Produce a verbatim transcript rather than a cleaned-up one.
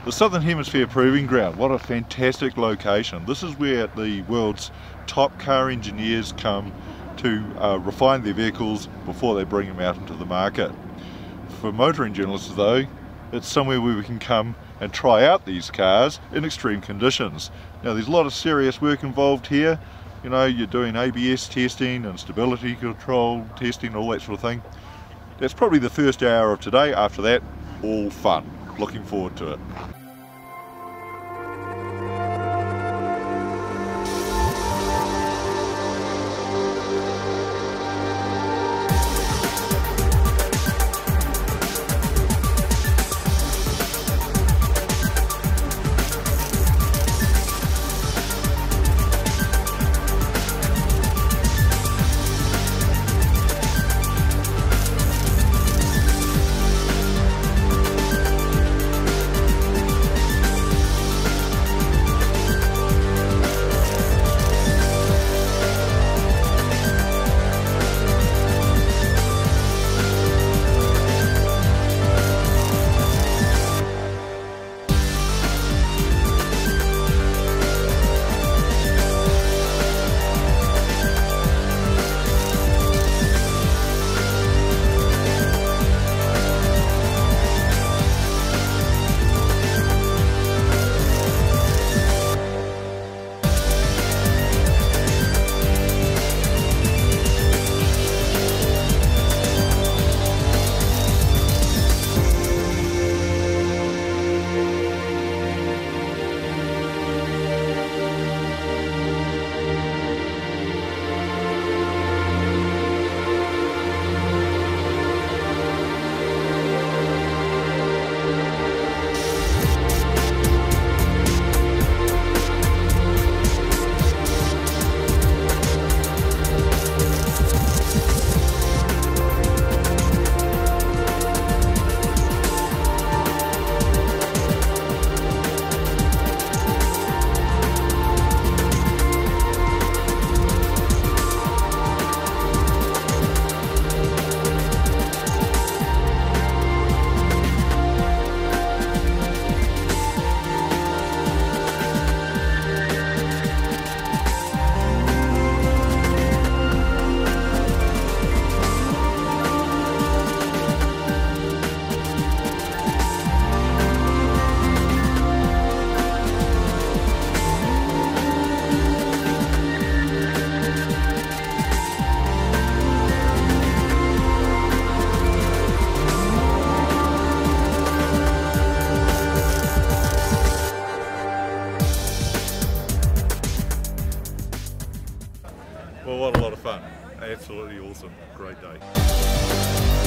The Southern Hemisphere Proving Ground, what a fantastic location. This is where the world's top car engineers come to uh, refine their vehicles before they bring them out into the market. For motoring journalists though, it's somewhere where we can come and try out these cars in extreme conditions. Now there's a lot of serious work involved here. You know, you're doing A B S testing and stability control testing, all that sort of thing. That's probably the first hour of today. After that, all fun. Looking forward to it. Well, what a lot of fun. Absolutely awesome. Great day.